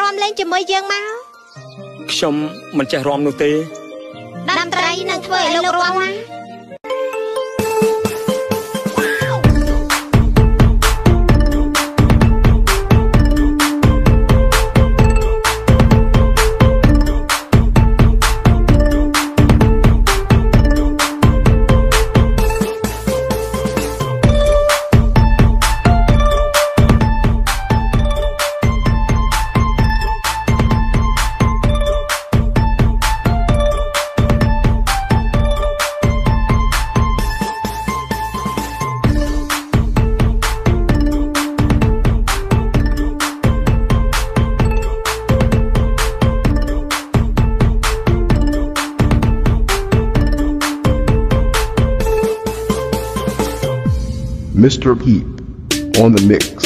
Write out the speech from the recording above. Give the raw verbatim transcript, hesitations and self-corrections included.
มเล่นจะไม่ยังมาชมมันจะรอมนูเตดำไตรนั่งเฟยลูกรอมนะ Mister Peep on the mix.